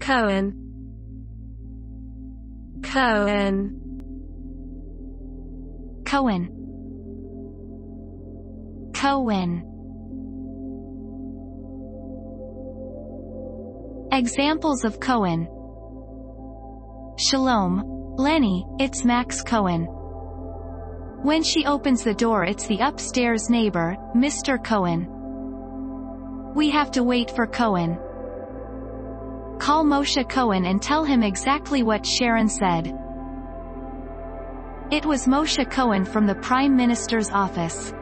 Cohen, Cohen, Cohen, Cohen. Examples of Cohen. Shalom, Lenny, it's Max Cohen. When she opens the door, it's the upstairs neighbor, Mr. Cohen. We have to wait for Cohen. Call Moshe Cohen and tell him exactly what Sharon said. It was Moshe Cohen from the Prime Minister's office.